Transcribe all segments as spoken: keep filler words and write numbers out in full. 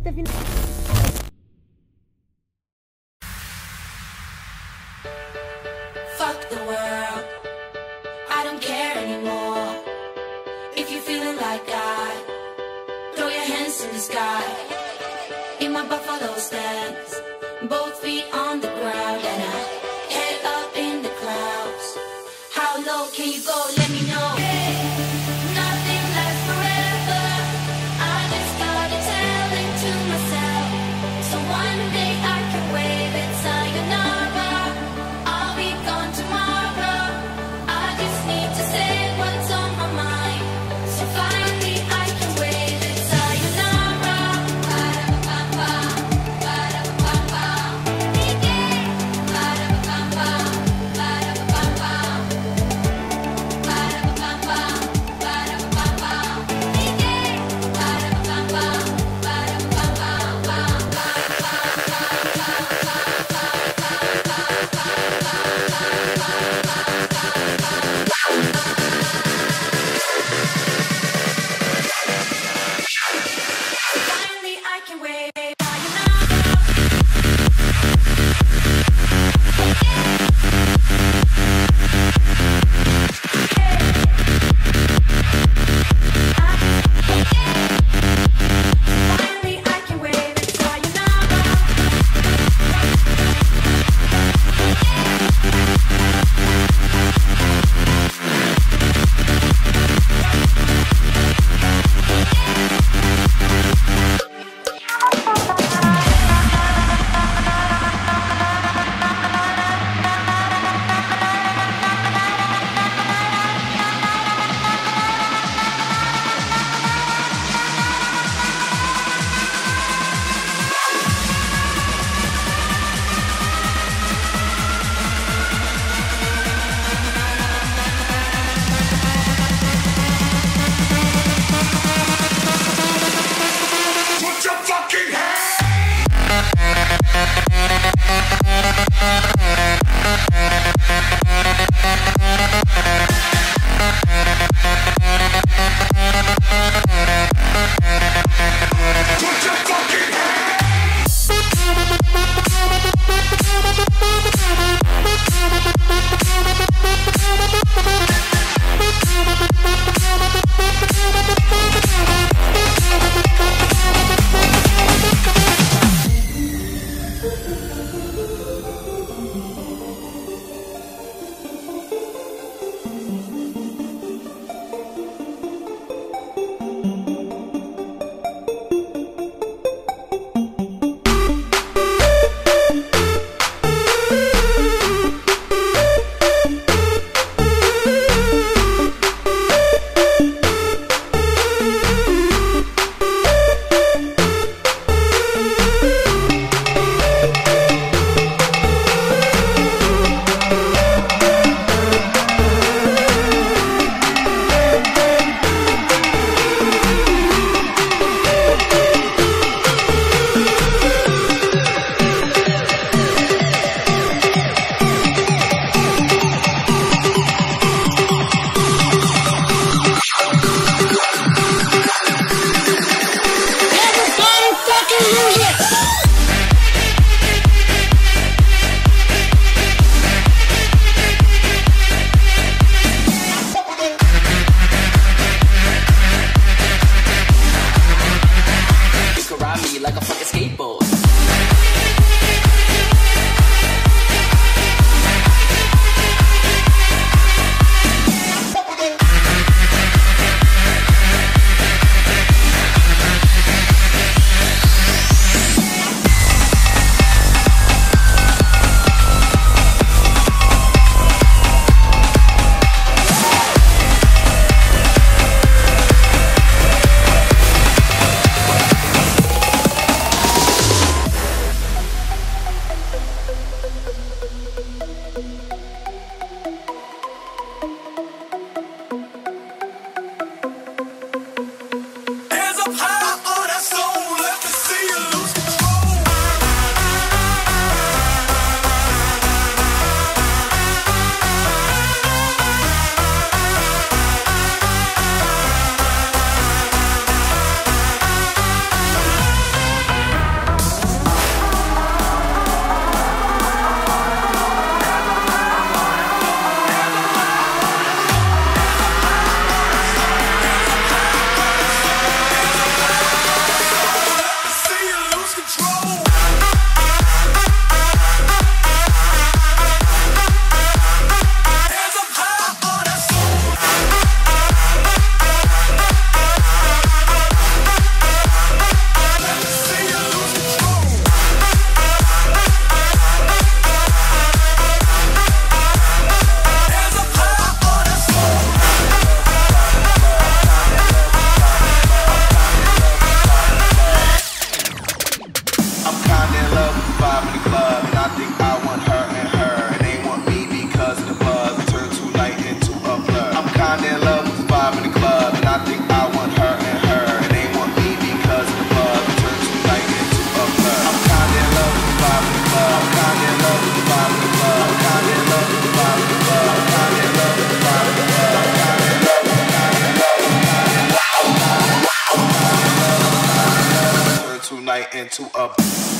reta final. Fuck the world, I don't care anymore. If you're feeling like I, throw your hands in the sky. In my buffalo stance, both feet on the ground, and I head up in the clouds. How low can you go? Let me know. Nothing lasts forever. I just gotta tell it to myself. So one day I can wave it sayonara. I'll be gone tomorrow. I just need to say what's on my mind. So finally I can wave it sayonara. Ba-da-ba-ba-ba, ba-da-ba-ba-ba. Ba-da-ba-ba-ba, ba-da-ba-ba-ba. Finally I can wave Finally I can wave it sayonara. Put your fucking hands. Put your fucking hands. You can ride me like a fucking skateboard. Hands up high on that soul. Let me see you lose control. night into a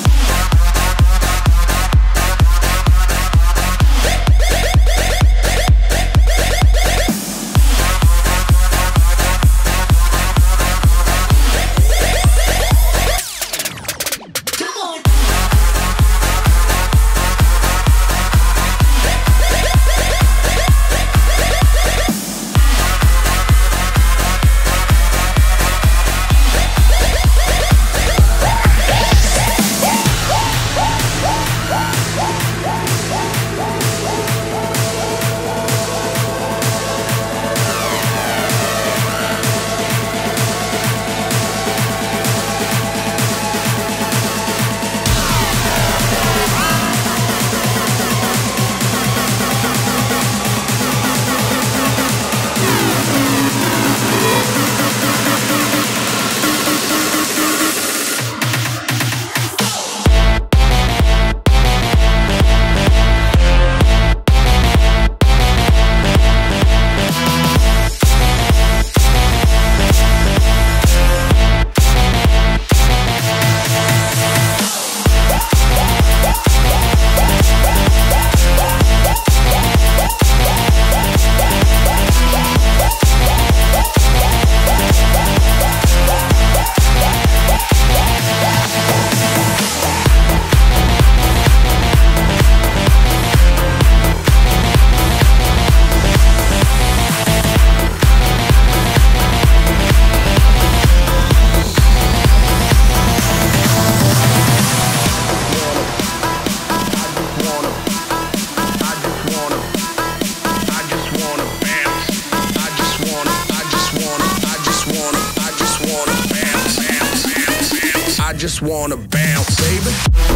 just wanna bounce, baby.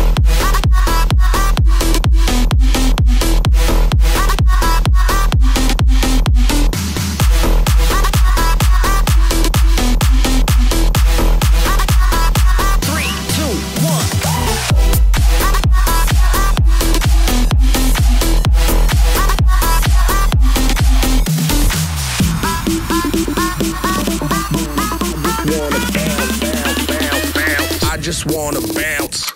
Just wanna bounce.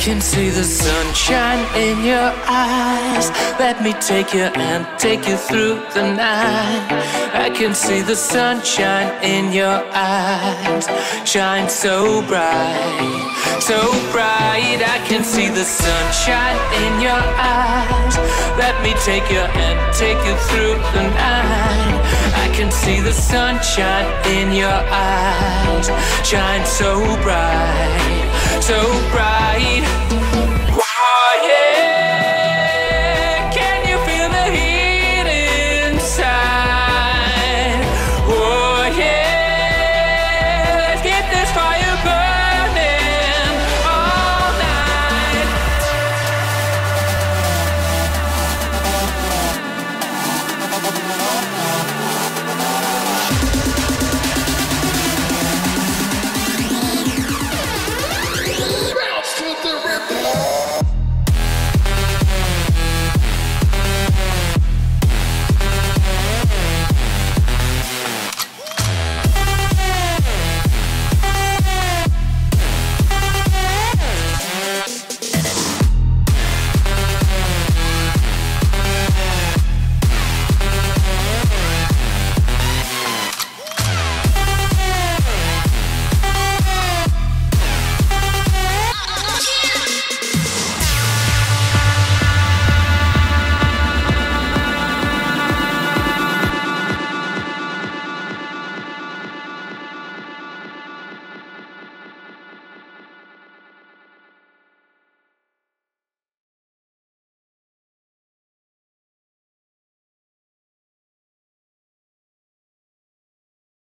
can see the sunshine in your eyes. Let me take you and take you through the night. I can see the sunshine in your eyes, shine so bright, so bright. I can see the sunshine in your eyes. Let me take you and take you through the night. I can see the sunshine in your eyes, shine so bright, so bright.